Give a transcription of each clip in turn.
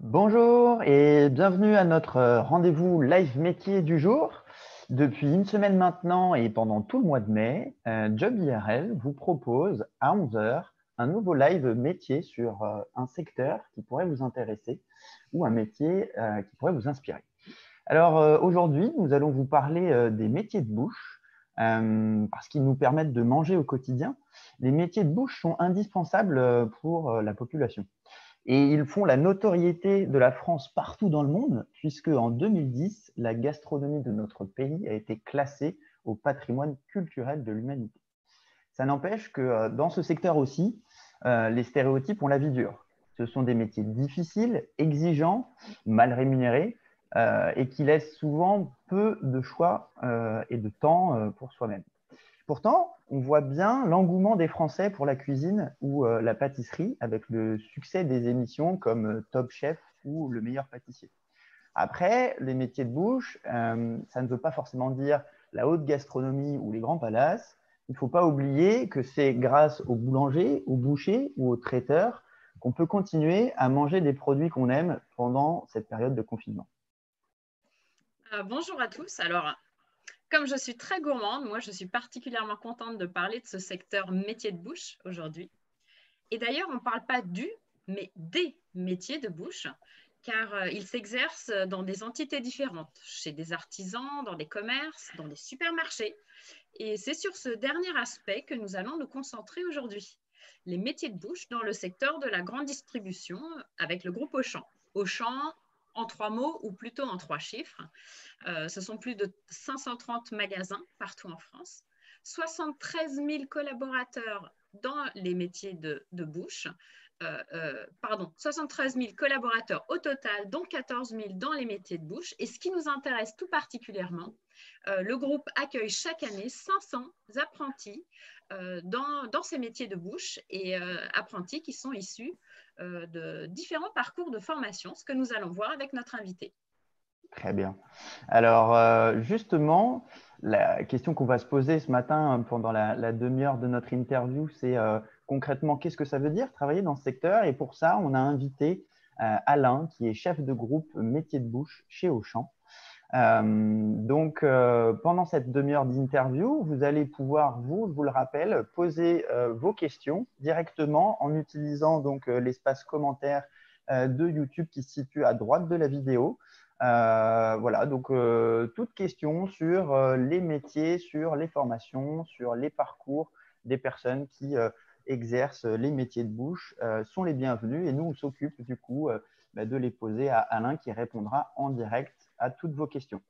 Bonjour et bienvenue à notre rendez-vous live métier du jour. Depuis une semaine maintenant et pendant tout le mois de mai, Job IRL vous propose à 11 heures un nouveau live métier sur un secteur qui pourrait vous intéresser ou un métier qui pourrait vous inspirer. Alors aujourd'hui, nous allons vous parler des métiers de bouche parce qu'ils nous permettent de manger au quotidien. Les métiers de bouche sont indispensables pour la population. Et ils font la notoriété de la France partout dans le monde, puisque en 2010, la gastronomie de notre pays a été classée au patrimoine culturel de l'humanité. Ça n'empêche que dans ce secteur aussi, les stéréotypes ont la vie dure. Ce sont des métiers difficiles, exigeants, mal rémunérés et qui laissent souvent peu de choix et de temps pour soi-même. Pourtant, on voit bien l'engouement des Français pour la cuisine ou la pâtisserie avec le succès des émissions comme Top Chef ou Le meilleur pâtissier. Après, les métiers de bouche, ça ne veut pas forcément dire la haute gastronomie ou les grands palaces. Il ne faut pas oublier que c'est grâce aux boulangers, aux bouchers ou aux traiteurs qu'on peut continuer à manger des produits qu'on aime pendant cette période de confinement. Bonjour à tous. Alors, comme je suis très gourmande, moi, je suis particulièrement contente de parler de ce secteur métier de bouche aujourd'hui. Et d'ailleurs, on ne parle pas du, mais des métiers de bouche, car ils s'exercent dans des entités différentes, chez des artisans, dans des commerces, dans des supermarchés. Et c'est sur ce dernier aspect que nous allons nous concentrer aujourd'hui. Les métiers de bouche dans le secteur de la grande distribution avec le groupe Auchan. Auchan, en 3 mots ou plutôt en 3 chiffres. Ce sont plus de 530 magasins partout en France, 73 000 collaborateurs dans les métiers de bouche, 73 000 collaborateurs au total, dont 14 000 dans les métiers de bouche. Et ce qui nous intéresse tout particulièrement, le groupe accueille chaque année 500 apprentis dans ces métiers de bouche et apprentis qui sont issus de différents parcours de formation, ce que nous allons voir avec notre invité. Très bien. Alors, justement, la question qu'on va se poser ce matin pendant la demi-heure de notre interview, c'est concrètement, qu'est-ce que ça veut dire travailler dans ce secteur? Et pour ça, on a invité Alain, qui est chef de groupe métier de bouche chez Auchan. Pendant cette demi-heure d'interview, vous allez pouvoir, je vous le rappelle, poser vos questions directement en utilisant l'espace commentaire de YouTube qui se situe à droite de la vidéo. Voilà, donc toute question sur les métiers, sur les formations, sur les parcours des personnes qui exercent les métiers de bouche sont les bienvenus et nous, on s'occupe du coup de les poser à Alain qui répondra en direct à toutes vos questions.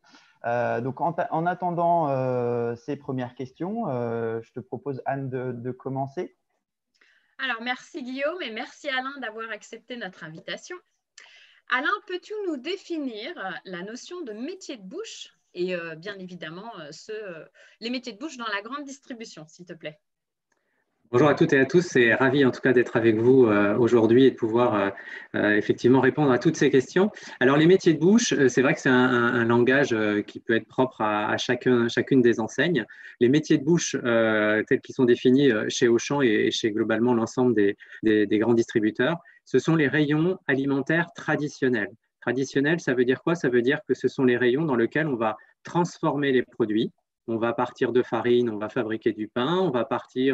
En attendant ces premières questions, je te propose, Anne, de commencer. Alors, merci Guillaume et merci Alain d'avoir accepté notre invitation. Alain, peux-tu nous définir la notion de métier de bouche et bien évidemment les métiers de bouche dans la grande distribution, s'il te plaît? Bonjour à toutes et à tous, c'est ravi en tout cas d'être avec vous aujourd'hui et de pouvoir effectivement répondre à toutes ces questions. Alors les métiers de bouche, c'est vrai que c'est un langage qui peut être propre à chacune des enseignes. Les métiers de bouche tels qu'ils sont définis chez Auchan et chez globalement l'ensemble des grands distributeurs, ce sont les rayons alimentaires traditionnels. Traditionnels, ça veut dire quoi? Ça veut dire que ce sont les rayons dans lesquels on va transformer les produits. On va partir de farine, on va fabriquer du pain, on va partir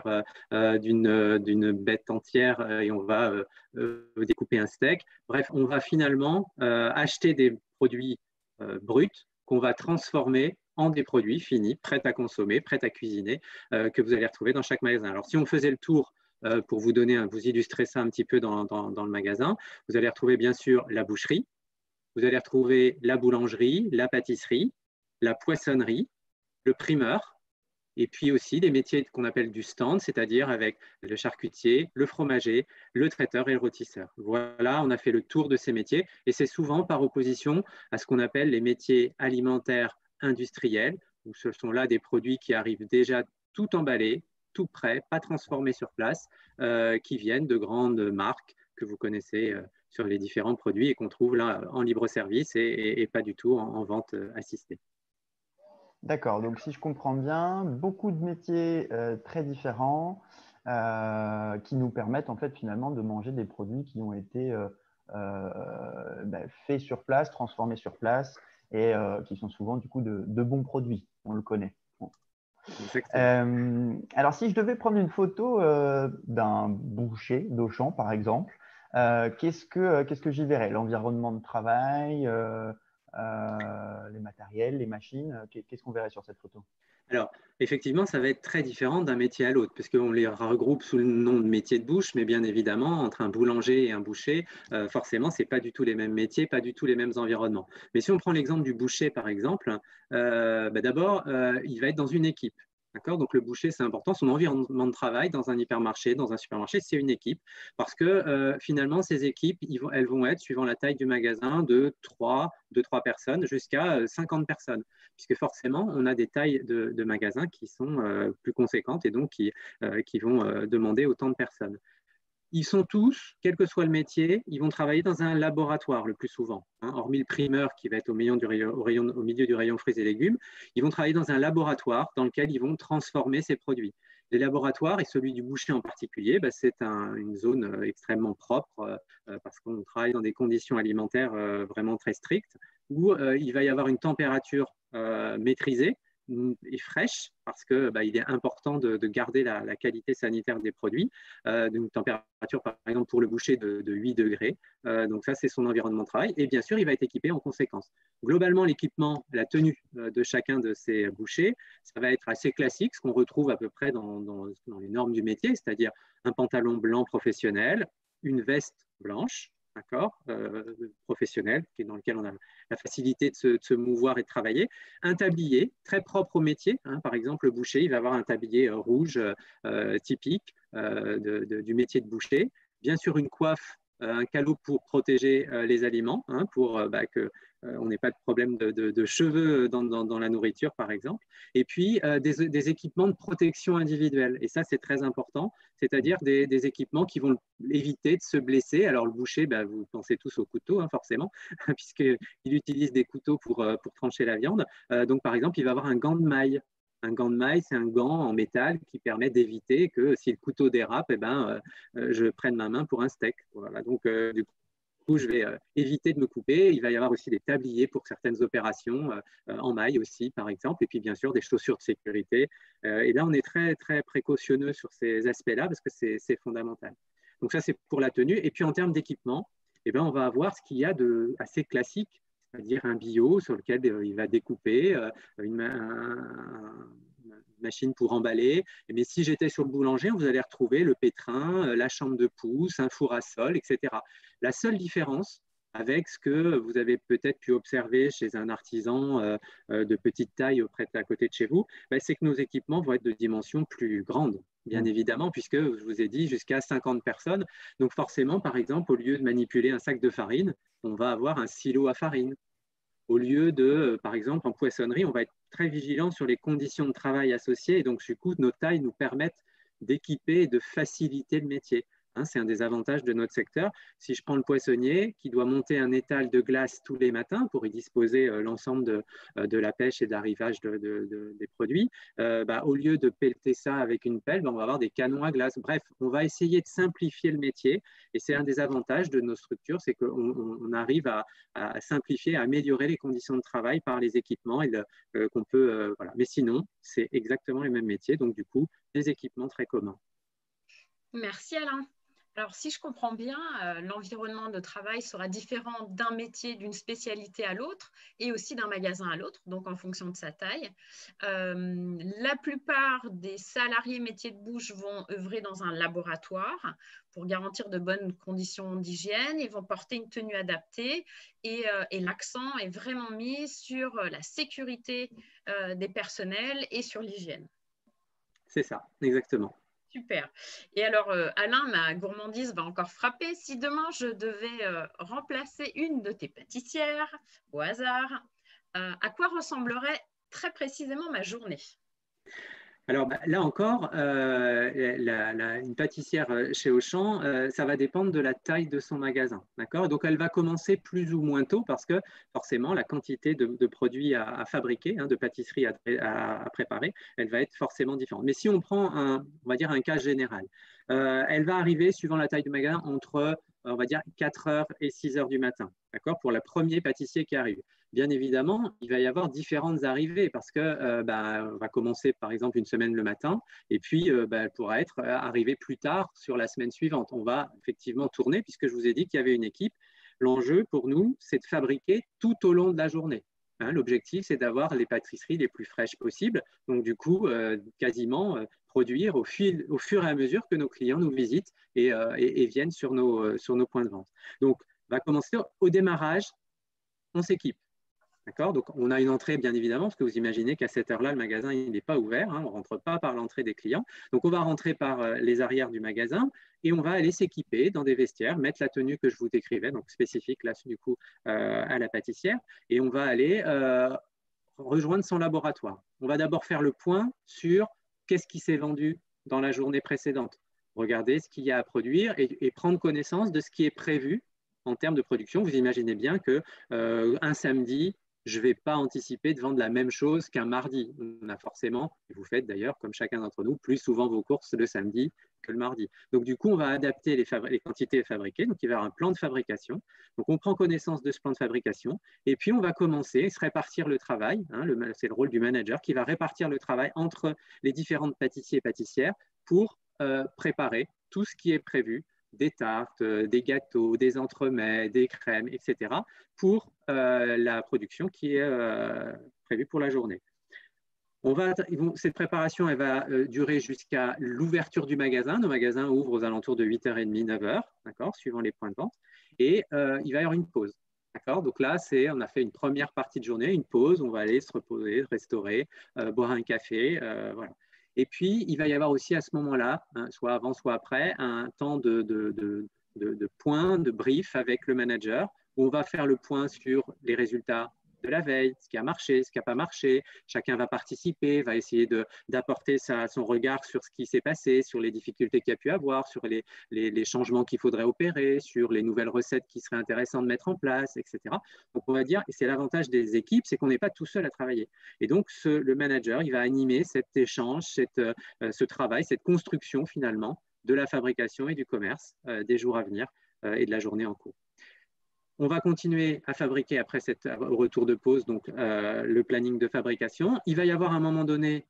d'une bête entière et on va découper un steak. Bref, on va finalement acheter des produits bruts qu'on va transformer en des produits finis, prêts à consommer, prêts à cuisiner, que vous allez retrouver dans chaque magasin. Alors, si on faisait le tour pour vous illustrer ça un petit peu dans le magasin, vous allez retrouver bien sûr la boucherie, vous allez retrouver la boulangerie, la pâtisserie, la poissonnerie, le primeur, et puis aussi des métiers qu'on appelle du stand, c'est-à-dire avec le charcutier, le fromager, le traiteur et le rôtisseur. Voilà, on a fait le tour de ces métiers et c'est souvent par opposition à ce qu'on appelle les métiers alimentaires industriels, où ce sont là des produits qui arrivent déjà tout emballés, tout prêts, pas transformés sur place, qui viennent de grandes marques que vous connaissez sur les différents produits et qu'on trouve là en libre service et pas du tout en vente assistée. D'accord, donc si je comprends bien, beaucoup de métiers très différents qui nous permettent en fait finalement de manger des produits qui ont été faits sur place, transformés sur place et qui sont souvent du coup de bons produits. On le connaît. Bon. Alors, si je devais prendre une photo d'un boucher d'Auchan, par exemple, qu'est-ce que j'y verrais? L'environnement de travail, les matériels, les machines, qu'est-ce qu'on verrait sur cette photo? Alors, effectivement, ça va être très différent d'un métier à l'autre, puisqu'on les regroupe sous le nom de métier de bouche, mais bien évidemment, entre un boulanger et un boucher, forcément, ce n'est pas du tout les mêmes métiers, pas du tout les mêmes environnements. Mais si on prend l'exemple du boucher, par exemple, d'abord, il va être dans une équipe. Donc, le boucher, c'est important. Son environnement de travail dans un hypermarché, dans un supermarché, c'est une équipe. Parce que finalement, ces équipes, elles vont être, suivant la taille du magasin, de 3 personnes jusqu'à 50 personnes. Puisque forcément, on a des tailles de magasins qui sont plus conséquentes et donc qui vont demander autant de personnes. Ils sont tous, quel que soit le métier, ils vont travailler dans un laboratoire le plus souvent. Hormis le primeur qui va être au milieu du rayon fruits et légumes, ils vont travailler dans un laboratoire dans lequel ils vont transformer ces produits. Les laboratoires, et celui du boucher en particulier, c'est une zone extrêmement propre parce qu'on travaille dans des conditions alimentaires vraiment très strictes où il va y avoir une température maîtrisée et fraîche parce qu'il est important de garder la qualité sanitaire des produits. D'une température, par exemple, pour le boucher de 8 degrés. Donc ça, c'est son environnement de travail. Et bien sûr, il va être équipé en conséquence. Globalement, l'équipement, la tenue de chacun de ces bouchers, ça va être assez classique, ce qu'on retrouve à peu près dans les normes du métier, c'est-à-dire un pantalon blanc professionnel, une veste blanche, professionnel, dans lequel on a la facilité de se mouvoir et de travailler. Un tablier très propre au métier. Par exemple, le boucher, il va avoir un tablier rouge typique du métier de boucher. Bien sûr, une coiffe, un calot pour protéger les aliments, pour qu'on n'ait pas de problème de cheveux dans la nourriture, par exemple. Et puis, des équipements de protection individuelle. Et ça, c'est très important, c'est-à-dire des équipements qui vont éviter de se blesser. Alors, le boucher, vous pensez tous au couteau, forcément, puisqu'il utilise des couteaux pour trancher la viande. Donc, par exemple, il va avoir un gant de maille. Un gant de maille, c'est un gant en métal qui permet d'éviter que si le couteau dérape, je prenne ma main pour un steak. Voilà. Donc, du coup, je vais éviter de me couper. Il va y avoir aussi des tabliers pour certaines opérations, en maille aussi, par exemple, et puis bien sûr des chaussures de sécurité. Et là, on est très, très précautionneux sur ces aspects-là parce que c'est fondamental. Donc ça, c'est pour la tenue. Et puis en termes d'équipement, on va avoir ce qu'il y a de assez classique, c'est-à-dire un bio sur lequel il va découper, une machine pour emballer. Mais si j'étais sur le boulanger, vous allez retrouver le pétrin, la chambre de pousse, un four à sol, etc. La seule différence avec ce que vous avez peut-être pu observer chez un artisan de petite taille à côté de chez vous, c'est que nos équipements vont être de dimension plus grande, bien évidemment, puisque je vous ai dit jusqu'à 50 personnes. Donc forcément, par exemple, au lieu de manipuler un sac de farine, on va avoir un silo à farine. Au lieu de, par exemple, en poissonnerie, on va être très vigilant sur les conditions de travail associées. Et donc, du coup, nos tailles nous permettent d'équiper et de faciliter le métier. C'est un des avantages de notre secteur. Si je prends le poissonnier qui doit monter un étal de glace tous les matins pour y disposer l'ensemble de la pêche et d'arrivage des produits, au lieu de pelleter ça avec une pelle, on va avoir des canons à glace. Bref, on va essayer de simplifier le métier et c'est un des avantages de nos structures, c'est qu'on arrive à simplifier, à améliorer les conditions de travail par les équipements qu'on peut. Voilà. Mais sinon, c'est exactement les mêmes métiers, donc du coup, des équipements très communs. Merci Alain. Alors, si je comprends bien, l'environnement de travail sera différent d'un métier, d'une spécialité à l'autre et aussi d'un magasin à l'autre, donc en fonction de sa taille. La plupart des salariés métiers de bouche vont œuvrer dans un laboratoire pour garantir de bonnes conditions d'hygiène. Ils vont porter une tenue adaptée et l'accent est vraiment mis sur la sécurité des personnels et sur l'hygiène. C'est ça, exactement. Super. Et alors, Alain, ma gourmandise va encore frapper. Si demain, je devais remplacer une de tes pâtissières au hasard, à quoi ressemblerait très précisément ma journée? Alors là encore, une pâtissière chez Auchan, ça va dépendre de la taille de son magasin. Donc elle va commencer plus ou moins tôt parce que forcément la quantité de produits à fabriquer, de pâtisserie à préparer, elle va être forcément différente. Mais si on prend on va dire un cas général, elle va arriver suivant la taille du magasin entre on va dire 4 heures et 6 heures du matin, d'accord, pour le premier pâtissier qui arrive. Bien évidemment, il va y avoir différentes arrivées parce que on va commencer par exemple une semaine le matin et puis elle pourra être arrivée plus tard sur la semaine suivante. On va effectivement tourner puisque je vous ai dit qu'il y avait une équipe. L'enjeu pour nous, c'est de fabriquer tout au long de la journée. Hein, l'objectif, c'est d'avoir les pâtisseries les plus fraîches possibles. Donc, du coup, quasiment produire au fur et à mesure que nos clients nous visitent et viennent sur nos points de vente. Donc, on va commencer au démarrage, on s'équipe. D'accord. Donc, on a une entrée, bien évidemment, parce que vous imaginez qu'à cette heure-là, le magasin n'est pas ouvert. Hein, on ne rentre pas par l'entrée des clients. Donc, on va rentrer par les arrières du magasin et on va aller s'équiper dans des vestiaires, mettre la tenue que je vous décrivais, donc spécifique, là, du coup, à la pâtissière. Et on va aller rejoindre son laboratoire. On va d'abord faire le point sur qu'est-ce qui s'est vendu dans la journée précédente. Regarder ce qu'il y a à produire et prendre connaissance de ce qui est prévu en termes de production. Vous imaginez bien qu'un samedi, je ne vais pas anticiper de vendre la même chose qu'un mardi. On a forcément, et vous faites d'ailleurs, comme chacun d'entre nous, plus souvent vos courses le samedi que le mardi. Donc, du coup, on va adapter les quantités fabriquées. Donc, il va y avoir un plan de fabrication. Donc, on prend connaissance de ce plan de fabrication et puis on va commencer à se répartir le travail. Hein, c'est le rôle du manager qui va répartir le travail entre les différentes pâtissiers et pâtissières pour préparer tout ce qui est prévu, des tartes, des gâteaux, des entremets, des crèmes, etc., pour la production qui est prévue pour la journée. Cette préparation, elle va durer jusqu'à l'ouverture du magasin. Nos magasins ouvrent aux alentours de 8h30, 9h, d'accord, suivant les points de vente. Et il va y avoir une pause. D'accord. Donc là, on a fait une première partie de journée, une pause. On va aller se reposer, restaurer, boire un café. Voilà. Et puis, il va y avoir aussi à ce moment-là, hein, soit avant, soit après, un temps de point, de brief avec le manager, où on va faire le point sur les résultats de la veille, ce qui a marché, ce qui n'a pas marché. Chacun va participer, va essayer d'apporter son regard sur ce qui s'est passé, sur les difficultés qu'il y a pu avoir, sur les changements qu'il faudrait opérer, sur les nouvelles recettes qui seraient intéressantes de mettre en place, etc. Donc, on va dire, et c'est l'avantage des équipes, c'est qu'on n'est pas tout seul à travailler. Et donc, le manager, il va animer cet échange, ce travail, cette construction finalement de la fabrication et du commerce des jours à venir et de la journée en cours. On va continuer à fabriquer après au retour de pause, donc le planning de fabrication. Il va y avoir à un moment donné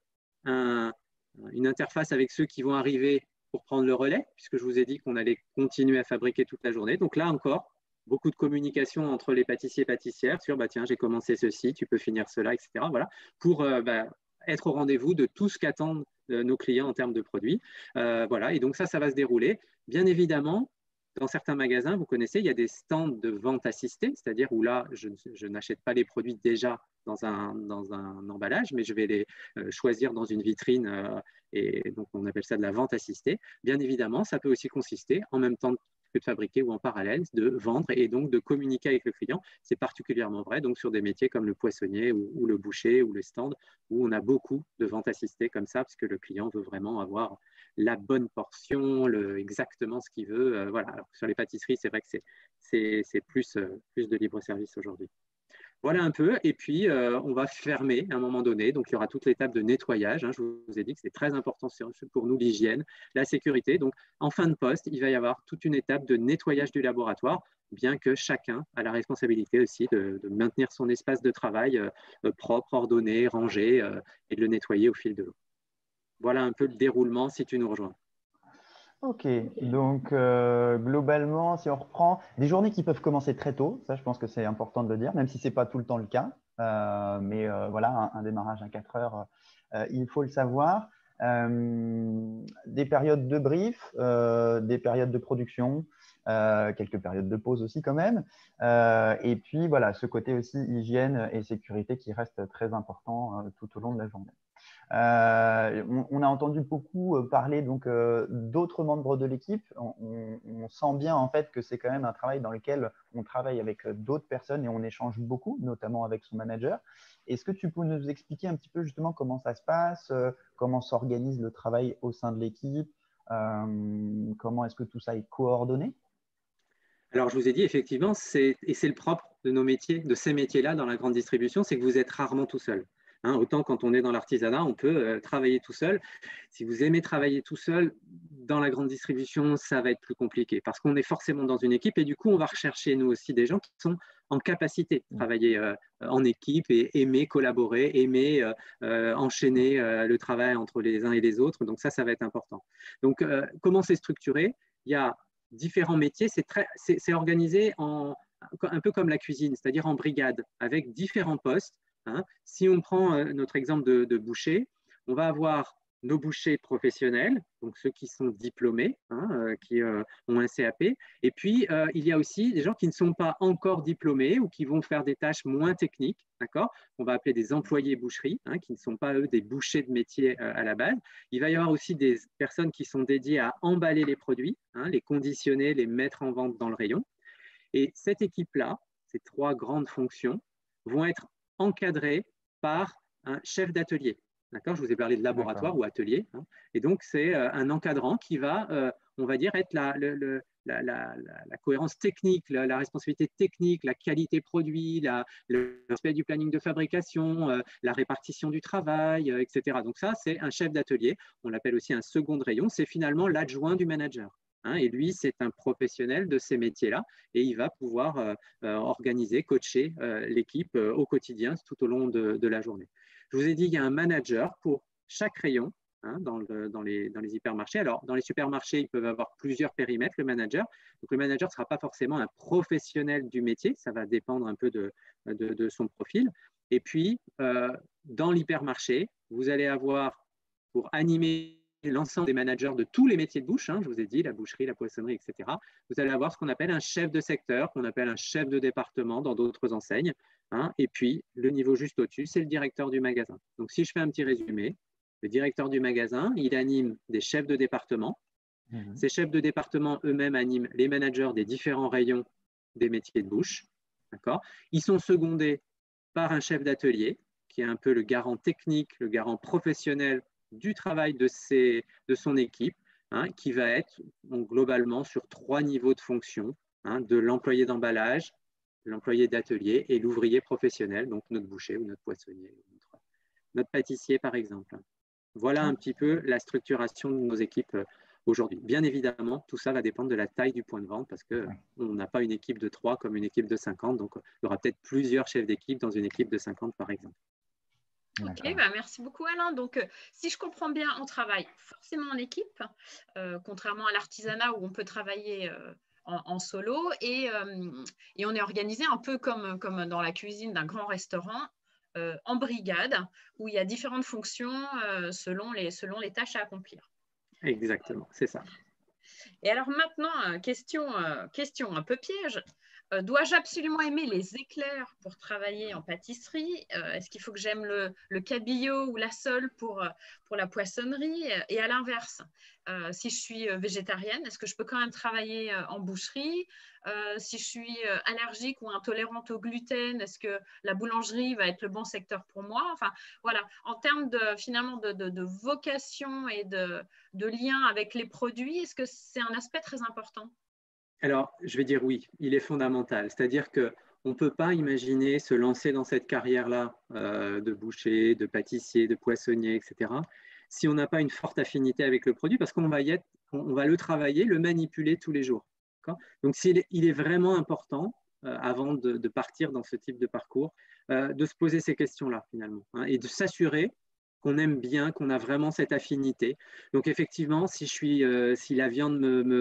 une interface avec ceux qui vont arriver pour prendre le relais, puisque je vous ai dit qu'on allait continuer à fabriquer toute la journée. Donc là encore, beaucoup de communication entre les pâtissiers et pâtissières sur tiens, j'ai commencé ceci, tu peux finir cela, etc. Voilà, pour être au rendez-vous de tout ce qu'attendent nos clients en termes de produits. Voilà, et donc ça va se dérouler. Bien évidemment, dans certains magasins, vous connaissez, il y a des stands de vente assistée, c'est-à-dire où là, je n'achète pas les produits déjà dans un emballage, mais je vais les choisir dans une vitrine et donc on appelle ça de la vente assistée. Bien évidemment, ça peut aussi consister en même temps que de fabriquer ou en parallèle de vendre et donc de communiquer avec le client. C'est particulièrement vrai donc sur des métiers comme le poissonnier ou le boucher ou le stand où on a beaucoup de ventes assistées comme ça parce que le client veut vraiment avoir la bonne portion, exactement ce qu'il veut. Voilà. Alors que sur les pâtisseries, c'est vrai que c'est plus de libre service aujourd'hui. Voilà un peu. Et puis, on va fermer à un moment donné. Donc, il y aura toute l'étape de nettoyage. Hein. Je vous ai dit que c'est très important pour nous, l'hygiène, la sécurité. Donc, en fin de poste, il va y avoir toute une étape de nettoyage du laboratoire, bien que chacun a la responsabilité aussi de maintenir son espace de travail propre, ordonné, rangé et de le nettoyer au fil de l'eau. Voilà un peu le déroulement si tu nous rejoins. Ok, donc globalement, si on reprend des journées qui peuvent commencer très tôt, ça je pense que c'est important de le dire, même si ce n'est pas tout le temps le cas, mais voilà, un démarrage à 4 heures, il faut le savoir. Des périodes de brief, des périodes de production, quelques périodes de pause aussi quand même, et puis voilà, ce côté aussi hygiène et sécurité qui reste très important tout au long de la journée. On a entendu beaucoup parler donc d'autres membres de l'équipe. On sent bien en fait que c'est quand même un travail dans lequel on travaille avec d'autres personnes et on échange beaucoup, notamment avec son manager. Est-ce que tu peux nous expliquer un petit peu justement comment ça se passe, comment s'organise le travail au sein de l'équipe, comment est-ce que tout ça est coordonné? Alors, je vous ai dit, effectivement, et c'est le propre de nos métiers, de ces métiers-là dans la grande distribution, c'est que vous êtes rarement tout seul. Hein, autant quand on est dans l'artisanat, on peut travailler tout seul. Si vous aimez travailler tout seul, dans la grande distribution, ça va être plus compliqué parce qu'on est forcément dans une équipe et du coup, on va rechercher nous aussi des gens qui sont en capacité de travailler en équipe et aimer collaborer, aimer enchaîner le travail entre les uns et les autres. Donc ça va être important. Donc, comment c'est structuré? Il y a différents métiers. C'est organisé un peu comme la cuisine, c'est-à-dire en brigade, avec différents postes. Hein. Si on prend notre exemple de boucher, on va avoir nos bouchers professionnels, donc ceux qui sont diplômés, qui ont un CAP. Et puis, il y a aussi des gens qui ne sont pas encore diplômés ou qui vont faire des tâches moins techniques, d'accord? On va appeler des employés boucherie, qui ne sont pas, eux, des bouchers de métier à la base. Il va y avoir aussi des personnes qui sont dédiées à emballer les produits, les conditionner, les mettre en vente dans le rayon. Et cette équipe-là, ces 3 grandes fonctions, vont être encadrées par un chef d'atelier. D'accord, je vous ai parlé de laboratoire ou atelier. Et donc, c'est un encadrant qui va, on va dire, être la cohérence technique, la responsabilité technique, la qualité produit, le respect du planning de fabrication, la répartition du travail, etc. Donc ça, c'est un chef d'atelier. On l'appelle aussi un second rayon. C'est finalement l'adjoint du manager. Et lui, c'est un professionnel de ces métiers-là et il va pouvoir organiser, coacher l'équipe au quotidien tout au long de la journée. Je vous ai dit, il y a un manager pour chaque rayon dans les hypermarchés. Alors, dans les supermarchés, ils peuvent avoir plusieurs périmètres, le manager. Donc, le manager ne sera pas forcément un professionnel du métier. Ça va dépendre un peu de son profil. Et puis, dans l'hypermarché, vous allez avoir, pour animer l'ensemble des managers de tous les métiers de bouche, je vous ai dit, la boucherie, la poissonnerie, etc. Vous allez avoir ce qu'on appelle un chef de secteur, qu'on appelle un chef de département dans d'autres enseignes. Et puis, le niveau juste au-dessus, c'est le directeur du magasin. Donc, si je fais un petit résumé, le directeur du magasin, il anime des chefs de département. Ces chefs de département eux-mêmes animent les managers des différents rayons des métiers de bouche. D'accord ? Ils sont secondés par un chef d'atelier, qui est un peu le garant technique, le garant professionnel du travail de son équipe, qui va être globalement sur 3 niveaux de fonction, de l'employé d'emballage, l'employé d'atelier et l'ouvrier professionnel, donc notre boucher ou notre poissonnier, notre pâtissier par exemple. Voilà un petit peu la structuration de nos équipes aujourd'hui. Bien évidemment, tout ça va dépendre de la taille du point de vente parce qu'on n'a pas une équipe de 3 comme une équipe de 50, donc il y aura peut-être plusieurs chefs d'équipe dans une équipe de 50 par exemple. Ok, merci beaucoup Alain. Donc, si je comprends bien, on travaille forcément en équipe, contrairement à l'artisanat où on peut travailler en solo et on est organisé un peu comme dans la cuisine d'un grand restaurant, en brigade, où il y a différentes fonctions selon les tâches à accomplir. Exactement, c'est ça. Et alors maintenant, question un peu piège. Dois-je absolument aimer les éclairs pour travailler en pâtisserie? Est-ce qu'il faut que j'aime le cabillaud ou la sole pour la poissonnerie? Et à l'inverse, si je suis végétarienne, est-ce que je peux quand même travailler en boucherie? Si je suis allergique ou intolérante au gluten, est-ce que la boulangerie va être le bon secteur pour moi? Enfin, voilà, en termes finalement de vocation et de lien avec les produits, est-ce que c'est un aspect très important? Alors, je vais dire oui, il est fondamental. C'est-à-dire qu'on ne peut pas imaginer se lancer dans cette carrière-là de boucher, de pâtissier, de poissonnier, etc., si on n'a pas une forte affinité avec le produit, parce qu'on va le travailler, le manipuler tous les jours. Donc, il est vraiment important, avant de partir dans ce type de parcours, de se poser ces questions-là, finalement, et de s'assurer qu'on aime bien, qu'on a vraiment cette affinité. Donc effectivement, si la viande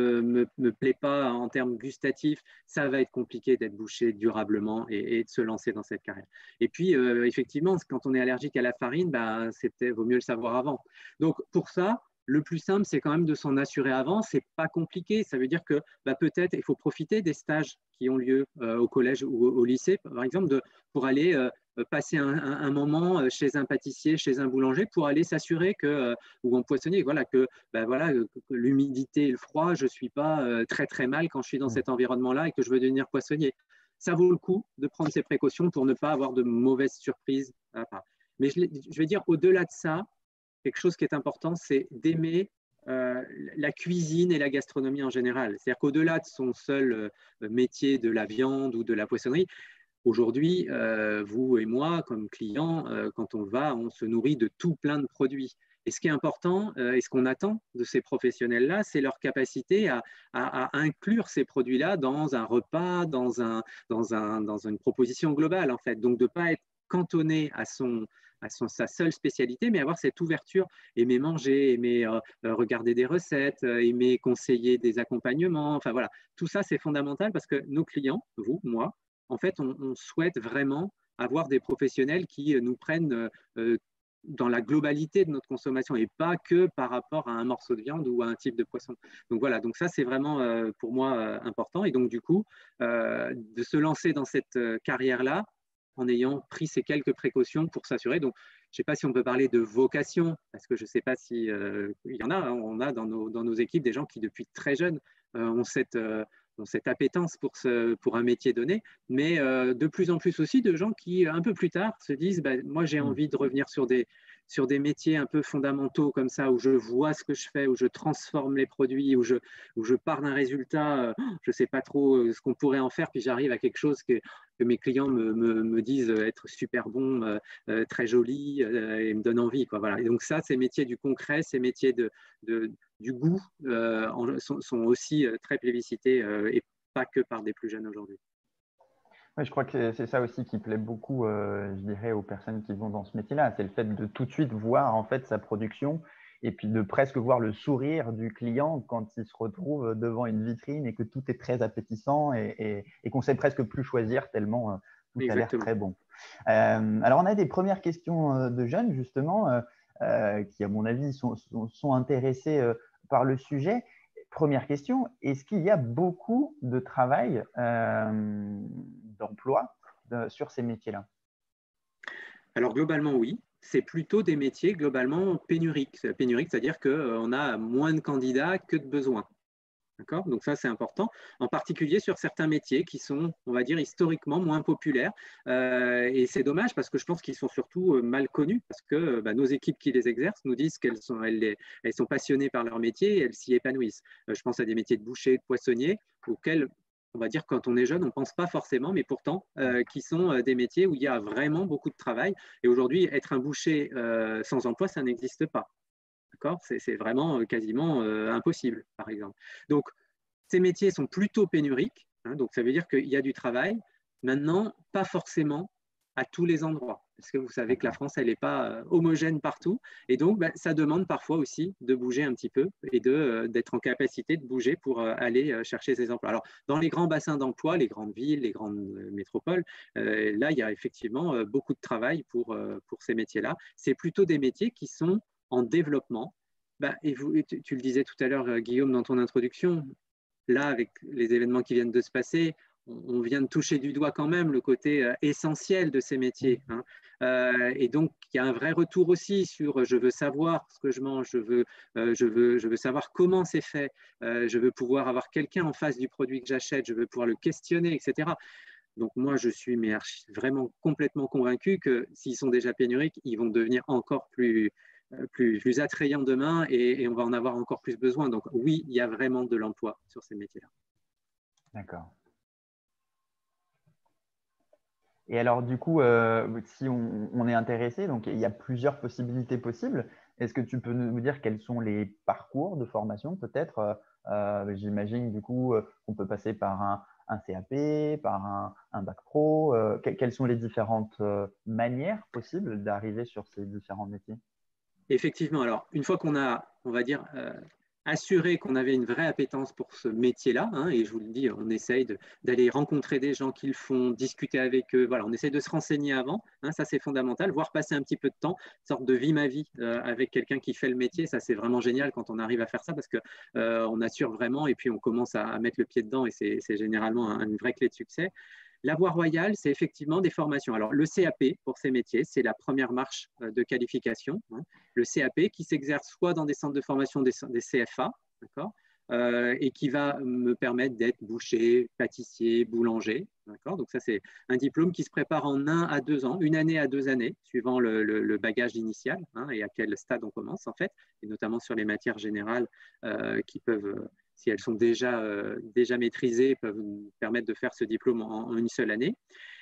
me plaît pas en termes gustatifs, ça va être compliqué d'être bouché durablement et de se lancer dans cette carrière. Et puis effectivement, quand on est allergique à la farine, vaut mieux le savoir avant. Donc pour ça, le plus simple, c'est quand même de s'en assurer avant. C'est pas compliqué. Ça veut dire que peut-être il faut profiter des stages qui ont lieu au collège ou au lycée, par exemple, pour aller passer un moment chez un pâtissier, chez un boulanger, pour aller s'assurer ou en poissonnier, que l'humidité et le froid, je ne suis pas très très mal quand je suis dans cet environnement-là et que je veux devenir poissonnier. Ça vaut le coup de prendre ces précautions pour ne pas avoir de mauvaises surprises. Mais je vais dire, au-delà de ça, quelque chose qui est important, c'est d'aimer la cuisine et la gastronomie en général. C'est-à-dire qu'au-delà de son seul métier de la viande ou de la poissonnerie, Aujourd'hui, vous et moi, comme clients, quand on se nourrit de tout plein de produits. Et ce qui est important, et ce qu'on attend de ces professionnels-là, c'est leur capacité à inclure ces produits-là dans un repas, dans une proposition globale, en fait. Donc, de ne pas être cantonné à sa seule spécialité, mais avoir cette ouverture, aimer manger, aimer regarder des recettes, aimer conseiller des accompagnements. Enfin, voilà, tout ça, c'est fondamental parce que nos clients, vous, moi, en fait, on souhaite vraiment avoir des professionnels qui nous prennent dans la globalité de notre consommation et pas que par rapport à un morceau de viande ou à un type de poisson. Donc voilà, donc ça c'est vraiment pour moi important. Et donc du coup, de se lancer dans cette carrière-là en ayant pris ces quelques précautions pour s'assurer. Donc je ne sais pas si on peut parler de vocation, parce que je ne sais pas si il y en a. Hein, on a dans nos équipes des gens qui depuis très jeunes ont cette appétence pour un métier donné, mais de plus en plus aussi de gens qui, un peu plus tard, se disent bah, moi, j'ai envie de revenir sur des métiers un peu fondamentaux comme ça, où je vois ce que je fais, où je transforme les produits, où je pars d'un résultat, je ne sais pas trop ce qu'on pourrait en faire, puis j'arrive à quelque chose que mes clients me disent être super bon, très joli, et me donnent envie. Quoi, voilà. Et donc ça, ces métiers du concret, ces métiers du goût sont aussi très plébiscités et pas que par des plus jeunes aujourd'hui. Oui, je crois que c'est ça aussi qui plaît beaucoup, je dirais, aux personnes qui vont dans ce métier-là. C'est le fait de tout de suite voir en fait sa production et puis de presque voir le sourire du client quand il se retrouve devant une vitrine et que tout est très appétissant et qu'on ne sait presque plus choisir tellement tout a l'air très bon. Alors, on a des premières questions de jeunes, justement, qui, à mon avis, sont intéressés par le sujet. Première question, est-ce qu'il y a beaucoup de travail d'emploi sur ces métiers-là? Alors, globalement, oui. C'est plutôt des métiers globalement pénuriques. Pénuriques, c'est-à-dire qu'on a moins de candidats que de besoins. D'accord ? Donc ça, c'est important, en particulier sur certains métiers qui sont, on va dire, historiquement moins populaires. Et c'est dommage parce que je pense qu'ils sont surtout mal connus parce que nos équipes qui les exercent nous disent qu'elles sont passionnées par leur métier et elles s'y épanouissent. Je pense à des métiers de boucher, de poissonnier, auxquels, on va dire, quand on est jeune, on ne pense pas forcément, mais pourtant, qui sont des métiers où il y a vraiment beaucoup de travail. Et aujourd'hui, être un boucher sans emploi, ça n'existe pas. C'est vraiment quasiment impossible, par exemple. Donc, ces métiers sont plutôt pénuriques. Hein, donc, ça veut dire qu'il y a du travail. Maintenant, pas forcément à tous les endroits. Parce que vous savez que la France, elle n'est pas homogène partout. Et donc, ça demande parfois aussi de bouger un petit peu et d'être en capacité de bouger pour aller chercher ces emplois. Alors, dans les grands bassins d'emploi, les grandes villes, les grandes métropoles, là, il y a effectivement beaucoup de travail pour ces métiers-là. C'est plutôt des métiers qui sont en développement. Et tu le disais tout à l'heure, Guillaume, dans ton introduction, là, avec les événements qui viennent de se passer, on vient de toucher du doigt quand même le côté essentiel de ces métiers. Hein. Et donc, il y a un vrai retour aussi sur je veux savoir ce que je mange, je veux savoir comment c'est fait, je veux pouvoir avoir quelqu'un en face du produit que j'achète, je veux pouvoir le questionner, etc. Donc moi, je suis vraiment complètement convaincu que s'ils sont déjà pénuriques, ils vont devenir encore plus attrayants demain et on va en avoir encore plus besoin. Donc oui, il y a vraiment de l'emploi sur ces métiers-là. D'accord. Et alors, du coup, si on est intéressé, donc il y a plusieurs possibilités possibles. Est-ce que tu peux nous dire quels sont les parcours de formation peut-être? J'imagine du coup qu'on peut passer par un CAP, par un bac pro. Quelles sont les différentes manières possibles d'arriver sur ces différents métiers? Effectivement, alors une fois qu'on a, on va dire, assuré qu'on avait une vraie appétence pour ce métier-là, hein, et je vous le dis, on essaye d'aller rencontrer des gens qui le font, discuter avec eux, voilà, on essaye de se renseigner avant, hein, ça c'est fondamental, voire passer un petit peu de temps, une sorte de vie ma vie avec quelqu'un qui fait le métier, ça c'est vraiment génial quand on arrive à faire ça parce qu'on assure vraiment et puis on commence à mettre le pied dedans et c'est généralement une vraie clé de succès. La voie royale, c'est effectivement des formations. Alors, le CAP pour ces métiers, c'est la première marche de qualification. Hein. Le CAP qui s'exerce soit dans des centres de formation des CFA, d'accord, et qui va me permettre d'être boucher, pâtissier, boulanger. Donc, ça, c'est un diplôme qui se prépare en 1 à 2 ans, 1 année à 2 années, suivant le bagage initial hein, et à quel stade on commence, en fait, et notamment sur les matières générales qui peuvent si elles sont déjà maîtrisées, peuvent nous permettre de faire ce diplôme en une seule année.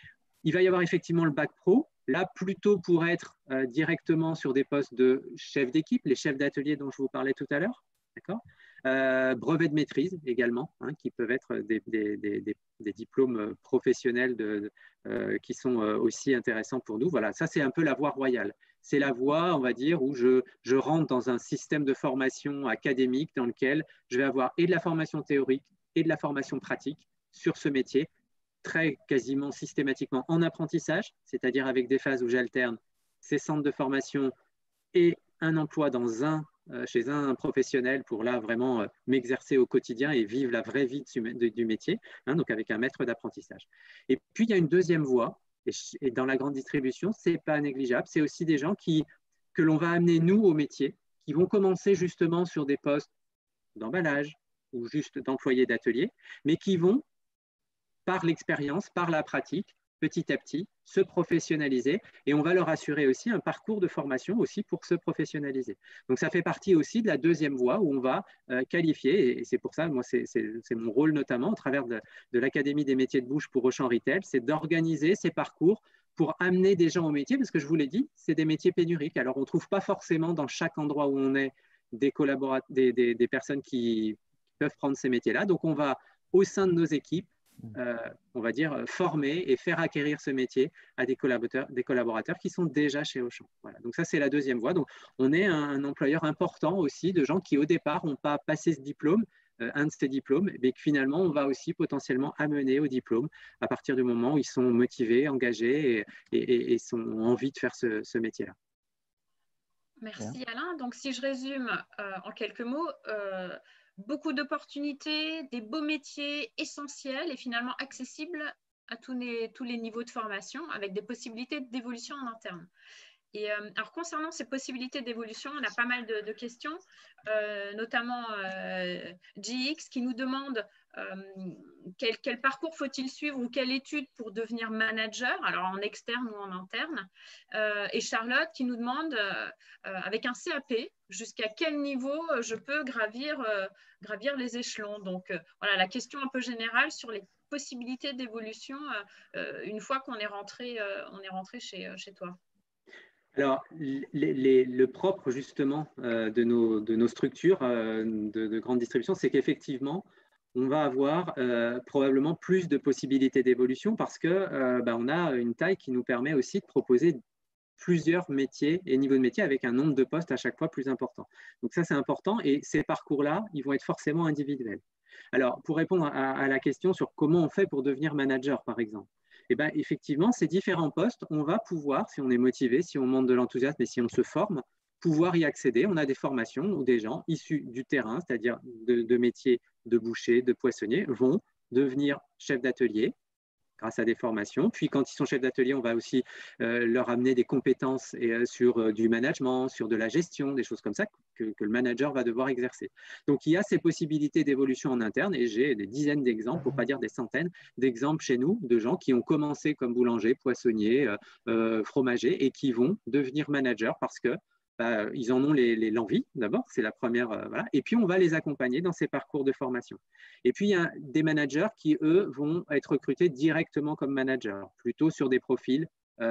Il va y avoir effectivement le bac pro, là plutôt pour être directement sur des postes de chef d'équipe, les chefs d'atelier dont je vous parlais tout à l'heure, d'accord. Brevets de maîtrise également, hein, qui peuvent être des diplômes professionnels qui sont aussi intéressants pour nous. Voilà, ça c'est un peu la voie royale. C'est la voie, on va dire, où je rentre dans un système de formation académique dans lequel je vais avoir et de la formation théorique et de la formation pratique sur ce métier, très quasiment systématiquement en apprentissage, c'est-à-dire avec des phases où j'alterne ces centres de formation et un emploi chez un professionnel pour là vraiment m'exercer au quotidien et vivre la vraie vie du métier, hein, donc avec un maître d'apprentissage. Et puis il y a une deuxième voie, et dans la grande distribution, ce n'est pas négligeable, c'est aussi des gens que l'on va amener nous au métier, qui vont commencer justement sur des postes d'emballage ou juste d'employés d'atelier, mais qui vont, par l'expérience, par la pratique, petit à petit, se professionnaliser et on va leur assurer aussi un parcours de formation aussi pour se professionnaliser. Donc, ça fait partie aussi de la deuxième voie où on va qualifier et c'est pour ça, moi, c'est mon rôle notamment au travers de l'Académie des métiers de bouche pour Auchan Retail, c'est d'organiser ces parcours pour amener des gens au métier parce que je vous l'ai dit, c'est des métiers pénuriques. Alors, on ne trouve pas forcément dans chaque endroit où on est des personnes qui peuvent prendre ces métiers-là. Donc, on va, au sein de nos équipes, on va dire, former et faire acquérir ce métier à des collaborateurs qui sont déjà chez Auchan. Voilà. Donc ça, c'est la deuxième voie. Donc on est un employeur important aussi de gens qui, au départ, n'ont pas passé ce diplôme, un de ces diplômes, mais que finalement, on va aussi potentiellement amener au diplôme à partir du moment où ils sont motivés, engagés et ont envie de faire ce métier-là. Merci Alain. Donc si je résume en quelques mots, beaucoup d'opportunités, des beaux métiers essentiels et finalement accessibles à tous les niveaux de formation avec des possibilités d'évolution en interne. Et alors concernant ces possibilités d'évolution, on a pas mal de questions, notamment GX qui nous demande quel parcours faut-il suivre ou quelle étude pour devenir manager, alors en externe ou en interne. Et Charlotte qui nous demande avec un CAP, jusqu'à quel niveau je peux gravir les échelons. Donc voilà la question un peu générale sur les possibilités d'évolution une fois qu'on est rentré chez toi. Alors, le propre justement de nos structures de grande distribution, c'est qu'effectivement, on va avoir probablement plus de possibilités d'évolution parce qu'on a une taille qui nous permet aussi de proposer plusieurs métiers et niveaux de métier avec un nombre de postes à chaque fois plus important. Donc ça, c'est important et ces parcours-là, ils vont être forcément individuels. Alors, pour répondre à la question sur comment on fait pour devenir manager, par exemple, eh bien, effectivement, ces différents postes, on va pouvoir, si on est motivé, si on montre de l'enthousiasme et si on se forme, pouvoir y accéder. On a des formations où des gens issus du terrain, c'est-à-dire de métiers de boucher, de poissonnier, vont devenir chefs d'atelier grâce à des formations. Puis quand ils sont chefs d'atelier, on va aussi leur amener des compétences sur du management, sur de la gestion, des choses comme ça que le manager va devoir exercer. Donc il y a ces possibilités d'évolution en interne et j'ai des dizaines d'exemples, pour ne pas dire des centaines d'exemples chez nous de gens qui ont commencé comme boulanger, poissonnier, fromager et qui vont devenir managers parce que ils en ont l'envie d'abord, c'est la première, voilà. Et puis on va les accompagner dans ces parcours de formation. Et puis il y a des managers qui, eux, vont être recrutés directement comme managers, plutôt sur des profils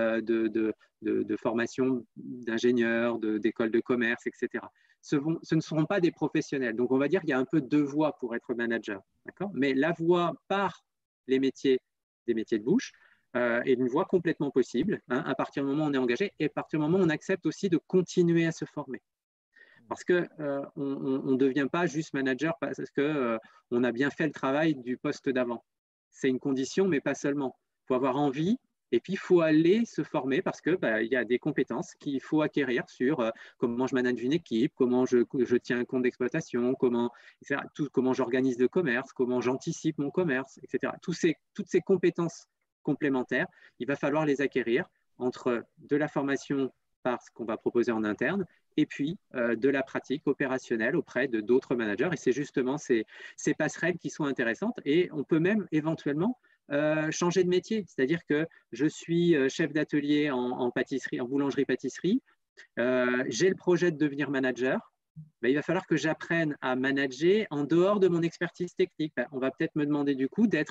de formation d'ingénieurs, d'écoles de commerce, etc. Ce ne seront pas des professionnels. Donc on va dire qu'il y a un peu deux voies pour être manager, d'accord ? Mais la voie par des métiers de bouche, est une voie complètement possible, hein, à partir du moment où on est engagé et à partir du moment où on accepte aussi de continuer à se former. Parce qu'on ne devient pas juste manager parce qu'on a bien fait le travail du poste d'avant. C'est une condition, mais pas seulement. Il faut avoir envie et puis il faut aller se former parce qu'il y a des compétences qu'il faut acquérir sur comment je manage une équipe, comment je tiens un compte d'exploitation, comment j'organise le commerce, comment j'anticipe mon commerce, etc. Toutes ces compétences complémentaires, il va falloir les acquérir entre de la formation par ce qu'on va proposer en interne et puis de la pratique opérationnelle auprès de d'autres managers. Et c'est justement ces passerelles qui sont intéressantes et on peut même éventuellement changer de métier. C'est-à-dire que je suis chef d'atelier en pâtisserie, en boulangerie-pâtisserie, j'ai le projet de devenir manager. Il va falloir que j'apprenne à manager en dehors de mon expertise technique. On va peut-être me demander du coup d'être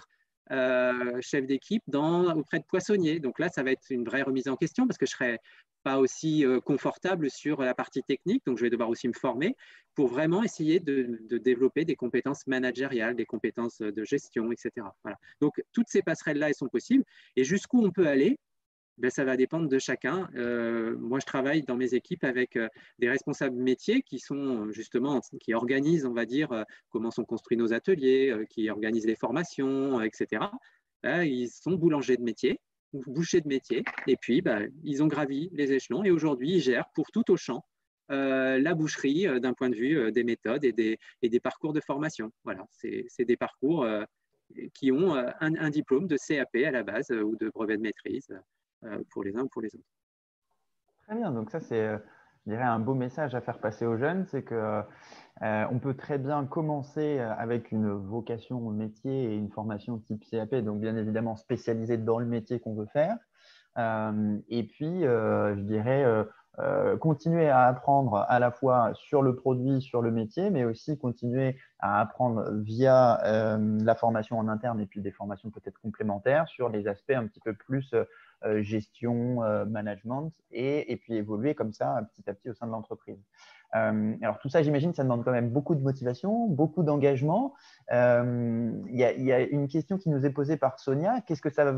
chef d'équipe auprès de poissonniers. Donc là, ça va être une vraie remise en question parce que je ne serai pas aussi confortable sur la partie technique. Donc, je vais devoir aussi me former pour vraiment essayer de développer des compétences managériales, des compétences de gestion, etc. Voilà. Donc, toutes ces passerelles-là, elles sont possibles. Et jusqu'où on peut aller, ben, ça va dépendre de chacun. Moi, je travaille dans mes équipes avec des responsables métiers qui sont justement, qui organisent, on va dire, comment sont construits nos ateliers, qui organisent les formations, etc. Ben, ils sont boulangers de métier, ou bouchers de métier, et puis ben, ils ont gravi les échelons et aujourd'hui, ils gèrent pour tout Auchan la boucherie d'un point de vue des méthodes et des parcours de formation. Voilà, c'est des parcours qui ont un diplôme de CAP à la base ou de brevet de maîtrise pour les uns ou pour les autres. Très bien, donc ça c'est, je dirais, un beau message à faire passer aux jeunes, c'est que on peut très bien commencer avec une vocation au métier et une formation type CAP, donc bien évidemment spécialisée dans le métier qu'on veut faire. Et puis, je dirais, continuer à apprendre à la fois sur le produit, sur le métier, mais aussi continuer à apprendre via la formation en interne et puis des formations peut-être complémentaires sur les aspects un petit peu plus gestion, management, et puis évoluer comme ça petit à petit au sein de l'entreprise. Alors tout ça, j'imagine, ça demande quand même beaucoup de motivation, beaucoup d'engagement. Il y a une question qui nous est posée par Sonia. Qu'est-ce que ça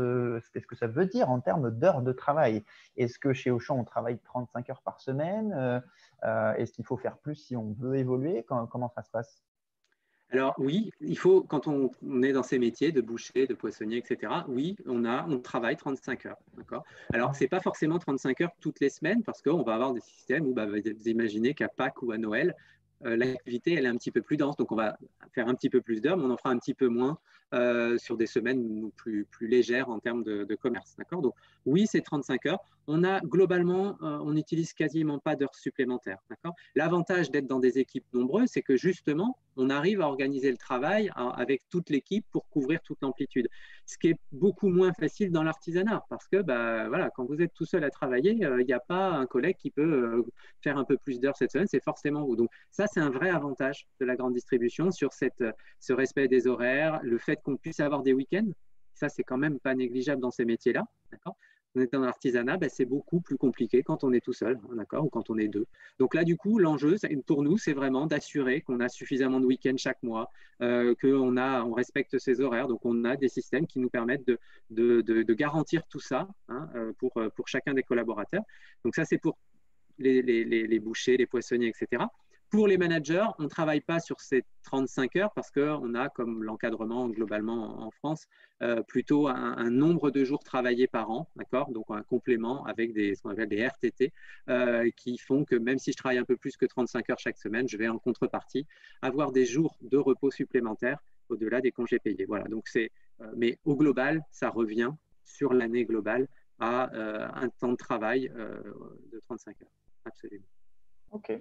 veut dire en termes d'heures de travail? Est-ce que chez Auchan, on travaille 35 heures par semaine? Est-ce qu'il faut faire plus si on veut évoluer? Comment ça se passe? Alors oui, il faut, quand on est dans ces métiers de boucher, de poissonnier, etc., oui, on travaille 35 heures. D'accord. Alors, ce n'est pas forcément 35 heures toutes les semaines parce qu'on va avoir des systèmes où vous imaginez qu'à Pâques ou à Noël, l'activité elle est un petit peu plus dense. Donc, on va faire un petit peu plus d'heures, mais on en fera un petit peu moins sur des semaines plus légères en termes de commerce. D'accord. Donc, oui, c'est 35 heures. On a globalement, on n'utilise quasiment pas d'heures supplémentaires. D'accord. L'avantage d'être dans des équipes nombreuses, c'est que justement, on arrive à organiser le travail avec toute l'équipe pour couvrir toute l'amplitude. Ce qui est beaucoup moins facile dans l'artisanat parce que voilà, quand vous êtes tout seul à travailler, il n'y a pas un collègue qui peut faire un peu plus d'heures cette semaine, c'est forcément vous. Donc ça, c'est un vrai avantage de la grande distribution sur ce respect des horaires, le fait qu'on puisse avoir des week-ends. Ça, c'est quand même pas négligeable dans ces métiers-là. D'accord. On est dans l'artisanat, c'est beaucoup plus compliqué quand on est tout seul, d'accord, ou quand on est deux. Donc là, du coup, l'enjeu pour nous, c'est vraiment d'assurer qu'on a suffisamment de week-ends chaque mois, qu'on respecte ses horaires. Donc, on a des systèmes qui nous permettent de garantir tout ça pour chacun des collaborateurs. Donc, ça, c'est pour les bouchers, les poissonniers, etc. Pour les managers, on ne travaille pas sur ces 35 heures parce qu'on a, comme l'encadrement globalement en France, plutôt un nombre de jours travaillés par an, d'accord. Donc un complément avec ce qu'on appelle des RTT, qui font que même si je travaille un peu plus que 35 heures chaque semaine, je vais en contrepartie avoir des jours de repos supplémentaires au-delà des congés payés. Voilà, donc mais au global, ça revient sur l'année globale à un temps de travail de 35 heures. Absolument. Ok.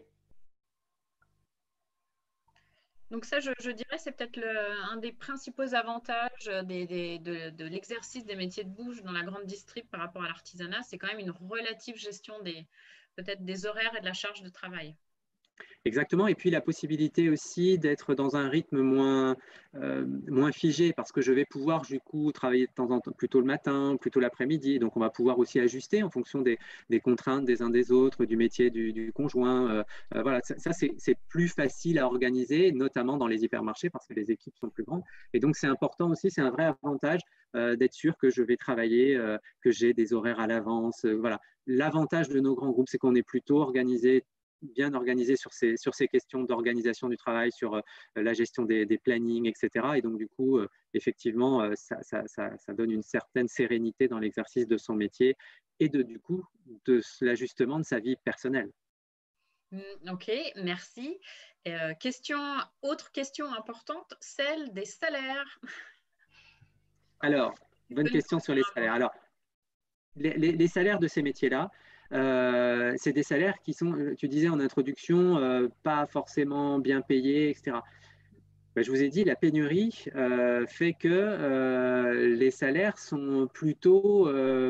Donc ça, je dirais, c'est peut-être un des principaux avantages de l'exercice des métiers de bouche dans la grande distrib par rapport à l'artisanat. C'est quand même une relative gestion peut-être des horaires et de la charge de travail. Exactement. Et puis la possibilité aussi d'être dans un rythme moins figé parce que je vais pouvoir du coup travailler de temps en temps plutôt le matin, plutôt l'après-midi. Donc on va pouvoir aussi ajuster en fonction des contraintes des uns des autres, du métier du conjoint. Voilà, ça c'est plus facile à organiser, notamment dans les hypermarchés parce que les équipes sont plus grandes. Et donc c'est important aussi, c'est un vrai avantage d'être sûr que je vais travailler, que j'ai des horaires à l'avance. Voilà. L'avantage de nos grands groupes, c'est qu'on est plutôt bien organisé sur ces questions d'organisation du travail, sur la gestion des plannings, etc. Et donc, du coup, effectivement, ça donne une certaine sérénité dans l'exercice de son métier et du coup, de l'ajustement de sa vie personnelle. Ok, merci. Autre question importante, celle des salaires. Alors, bonne question sur les salaires. Alors, les salaires de ces métiers-là, c'est des salaires qui sont, tu disais en introduction, pas forcément bien payés, etc. Je vous ai dit, la pénurie fait que les salaires sont plutôt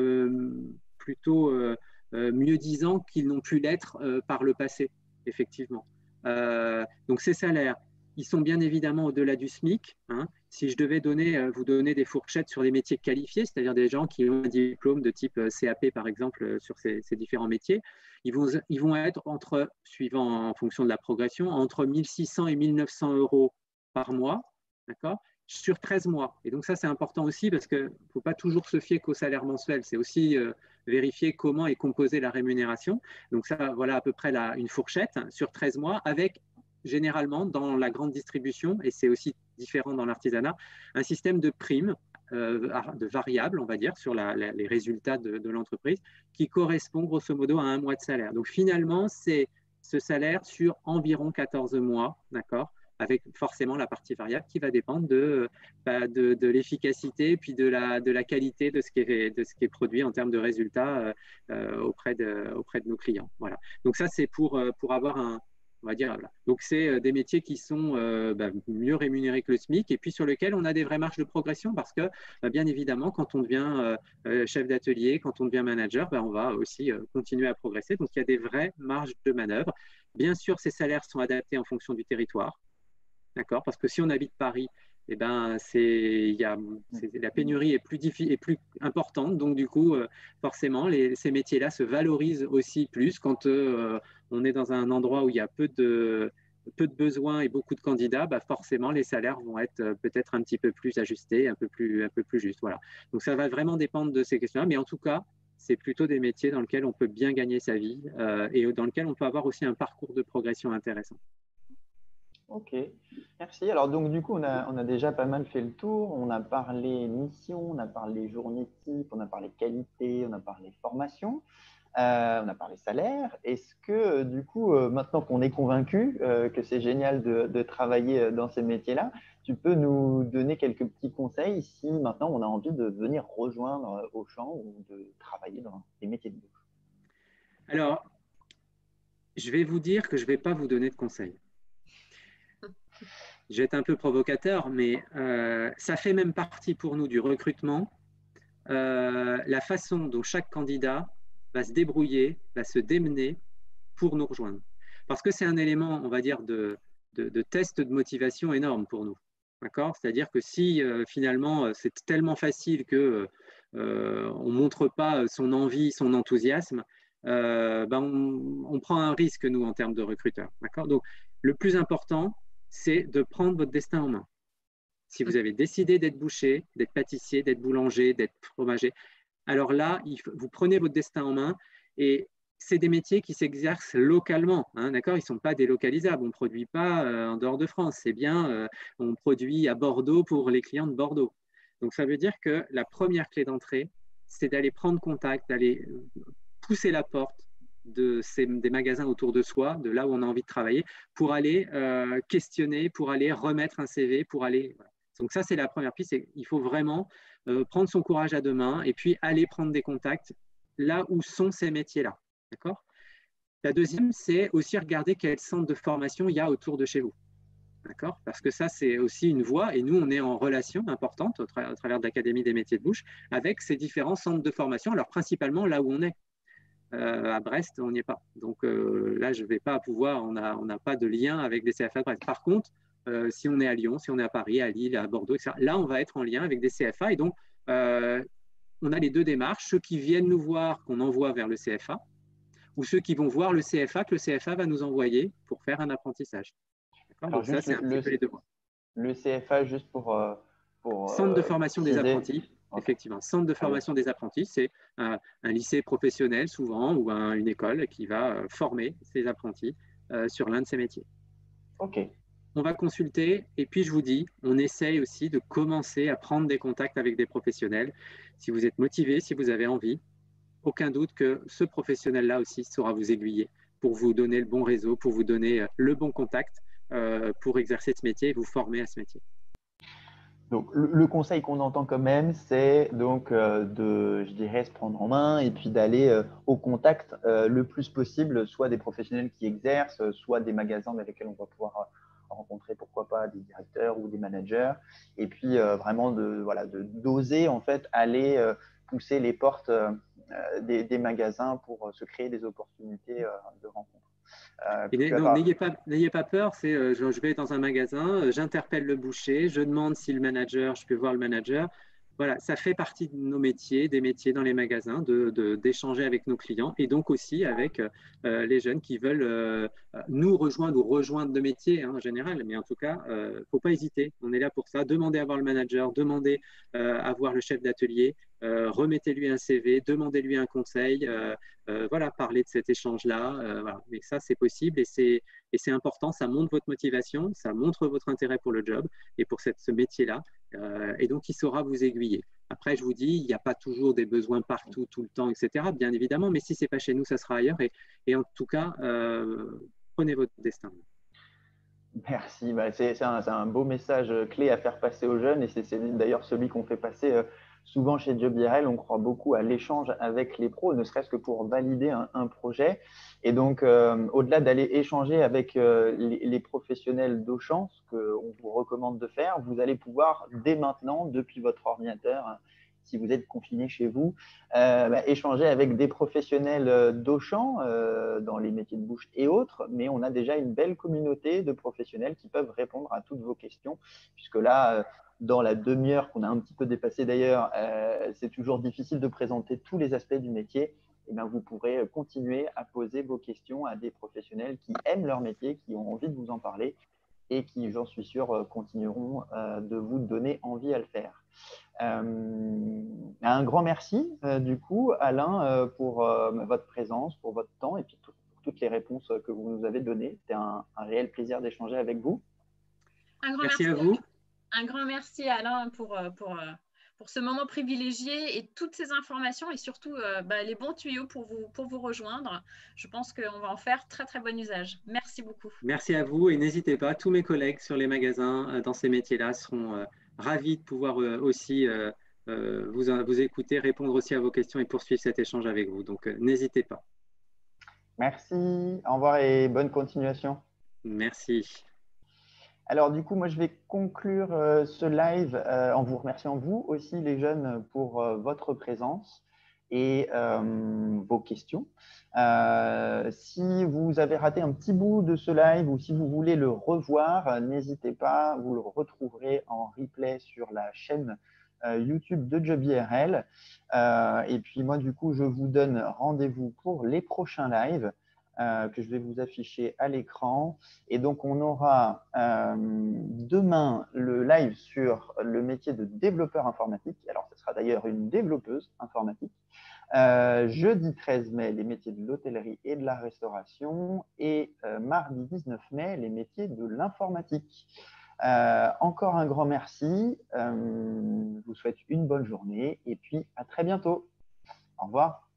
mieux-disants qu'ils n'ont pu l'être par le passé, effectivement. Donc ces salaires, ils sont bien évidemment au-delà du SMIC. Hein. Si je devais vous donner des fourchettes sur les métiers qualifiés, c'est-à-dire des gens qui ont un diplôme de type CAP, par exemple, sur ces différents métiers, ils vont être suivant en fonction de la progression, entre 1 600 et 1 900 euros par mois, d'accord, sur 13 mois. Et donc ça, c'est important aussi parce qu'il ne faut pas toujours se fier qu'au salaire mensuel. C'est aussi vérifier comment est composée la rémunération. Donc ça, voilà à peu près une fourchette sur 13 mois avec généralement dans la grande distribution, et c'est aussi différent dans l'artisanat, un système de primes, de variables, on va dire, sur les résultats de l'entreprise, qui correspond grosso modo à 1 mois de salaire. Donc finalement, c'est ce salaire sur environ 14 mois, d'accord, avec forcément la partie variable qui va dépendre de l'efficacité puis de la qualité de ce qui est produit en termes de résultats auprès de nos clients. Voilà. Donc ça, c'est pour avoir on va dire, voilà. Donc, c'est des métiers qui sont mieux rémunérés que le SMIC et puis sur lesquels on a des vraies marges de progression parce que, bien évidemment, quand on devient chef d'atelier, quand on devient manager, on va aussi continuer à progresser. Donc, il y a des vraies marges de manœuvre. Bien sûr, ces salaires sont adaptés en fonction du territoire, d'accord ? Parce que si on habite Paris, eh ben, la pénurie est plus importante. Donc, du coup, forcément, ces métiers-là se valorisent aussi plus quand on est dans un endroit où il y a peu de besoins et beaucoup de candidats. Forcément, les salaires vont être peut-être un petit peu plus ajustés, un peu plus justes. Voilà. Donc, ça va vraiment dépendre de ces questions-là. Mais en tout cas, c'est plutôt des métiers dans lesquels on peut bien gagner sa vie et dans lesquels on peut avoir aussi un parcours de progression intéressant. Ok, merci. Alors donc du coup, on a déjà pas mal fait le tour. On a parlé mission, on a parlé journée type, on a parlé qualité, on a parlé formation, on a parlé salaire. Est-ce que du coup, maintenant qu'on est convaincu que c'est génial de travailler dans ces métiers-là, tu peux nous donner quelques petits conseils si maintenant on a envie de venir rejoindre Auchan ou de travailler dans les métiers de bouche? Alors, je vais vous dire que je ne vais pas vous donner de conseils. Je vais être un peu provocateur, mais ça fait même partie pour nous du recrutement, la façon dont chaque candidat va se débrouiller, va se démener pour nous rejoindre. Parce que c'est un élément, on va dire, de test de motivation énorme pour nous. D'accord ? C'est-à-dire que si finalement c'est tellement facile qu'on ne montre pas son envie, son enthousiasme, on prend un risque, nous, en termes de recruteurs. D'accord ? Donc, le plus important, c'est de prendre votre destin en main. Si vous avez décidé d'être boucher, d'être pâtissier, d'être boulanger, d'être fromager, alors là, vous prenez votre destin en main et c'est des métiers qui s'exercent localement. Hein, d'accord ? Ils ne sont pas délocalisables. On ne produit pas en dehors de France. C'est bien, on produit à Bordeaux pour les clients de Bordeaux. Donc, ça veut dire que la première clé d'entrée, c'est d'aller prendre contact, d'aller pousser la porte des magasins autour de soi, de là où on a envie de travailler, pour aller questionner, pour aller remettre un CV, pour aller… Voilà. Donc ça, c'est la première piste. Il faut vraiment prendre son courage à deux mains et puis aller prendre des contacts là où sont ces métiers-là. D'accord ? La deuxième, c'est aussi regarder quel centre de formation il y a autour de chez vous. D'accord ? Parce que ça, c'est aussi une voie et nous, on est en relation importante au travers de l'Académie des métiers de bouche avec ces différents centres de formation, alors principalement là où on est. À Brest, on n'y est pas. Donc là, je ne vais pas pouvoir, on n'a pas de lien avec des CFA de Brest. Par contre, si on est à Lyon, si on est à Paris, à Lille, à Bordeaux, etc., là, on va être en lien avec des CFA. Et donc, on a les deux démarches, ceux qui viennent nous voir, qu'on envoie vers le CFA, ou ceux qui vont voir le CFA, que le CFA va nous envoyer pour faire un apprentissage. Donc ça, c'est un petit peu les deux voies. Le CFA, juste pour Centre de formation des apprentis. Okay. Effectivement, centre de formation des apprentis, c'est un lycée professionnel souvent ou une école qui va former ses apprentis sur l'un de ces métiers. Ok. On va consulter et puis je vous dis, on essaye aussi de commencer à prendre des contacts avec des professionnels. Si vous êtes motivé, si vous avez envie, aucun doute que ce professionnel-là aussi saura vous aiguiller pour vous donner le bon réseau, pour vous donner le bon contact pour exercer ce métier et vous former à ce métier. Donc, le conseil qu'on entend quand même, c'est donc je dirais, se prendre en main et puis d'aller au contact le plus possible, soit des professionnels qui exercent, soit des magasins dans lesquels on va pouvoir rencontrer, pourquoi pas, des directeurs ou des managers. Et puis, vraiment d'oser en fait aller pousser les portes des magasins pour se créer des opportunités de rencontre. N'ayez pas peur, je vais dans un magasin, j'interpelle le boucher, je demande si le manager, je peux voir le manager. Voilà, ça fait partie de nos métiers, des métiers dans les magasins, d'échanger avec nos clients et donc aussi avec les jeunes qui veulent nous rejoindre ou rejoindre le métier en général. Mais en tout cas, il ne faut pas hésiter. On est là pour ça. Demandez à voir le manager, demandez à voir le chef d'atelier, remettez-lui un CV, demandez-lui un conseil. Voilà, parler de cet échange-là. Voilà. Mais ça, c'est possible et c'est important. Ça montre votre motivation, ça montre votre intérêt pour le job et pour ce métier-là. Et donc, il saura vous aiguiller. Après, je vous dis, il n'y a pas toujours des besoins partout, tout le temps, etc. Bien évidemment, mais si ce n'est pas chez nous, ça sera ailleurs. Et en tout cas, prenez votre destin. Merci. C'est un beau message clé à faire passer aux jeunes et c'est d'ailleurs celui qu'on fait passer souvent chez Job IRL. On croit beaucoup à l'échange avec les pros, ne serait-ce que pour valider un projet. Et donc, au-delà d'aller échanger avec les professionnels d'Auchan, ce qu'on vous recommande de faire, vous allez pouvoir dès maintenant, depuis votre ordinateur, si vous êtes confiné chez vous, échanger avec des professionnels d'Auchan dans les métiers de bouche et autres, mais on a déjà une belle communauté de professionnels qui peuvent répondre à toutes vos questions, puisque là, dans la demi-heure qu'on a un petit peu dépassée d'ailleurs, c'est toujours difficile de présenter tous les aspects du métier. Et bien, vous pourrez continuer à poser vos questions à des professionnels qui aiment leur métier, qui ont envie de vous en parler et qui, j'en suis sûr, continueront de vous donner envie à le faire. Un grand merci, du coup, Alain, pour votre présence, pour votre temps et puis pour toutes les réponses que vous nous avez données. C'était un réel plaisir d'échanger avec vous. Un grand merci à vous. Un grand merci, Alain, pour ce moment privilégié et toutes ces informations et surtout les bons tuyaux pour vous rejoindre. Je pense qu'on va en faire très, très bon usage. Merci beaucoup. Merci à vous et n'hésitez pas, tous mes collègues sur les magasins dans ces métiers-là seront ravis de pouvoir aussi vous écouter, répondre aussi à vos questions et poursuivre cet échange avec vous. Donc, n'hésitez pas. Merci. Au revoir et bonne continuation. Merci. Alors, du coup, moi, je vais conclure ce live en vous remerciant, vous aussi, les jeunes, pour votre présence et vos questions. Si vous avez raté un petit bout de ce live ou si vous voulez le revoir, n'hésitez pas, vous le retrouverez en replay sur la chaîne YouTube de Job IRL. Et puis moi, du coup, je vous donne rendez-vous pour les prochains lives que je vais vous afficher à l'écran. Et donc, on aura demain le live sur le métier de développeur informatique. Alors, ce sera d'ailleurs une développeuse informatique. Jeudi 13 mai, les métiers de l'hôtellerie et de la restauration. Et mardi 19 mai, les métiers de l'informatique. Encore un grand merci. Je vous souhaite une bonne journée et puis à très bientôt. Au revoir.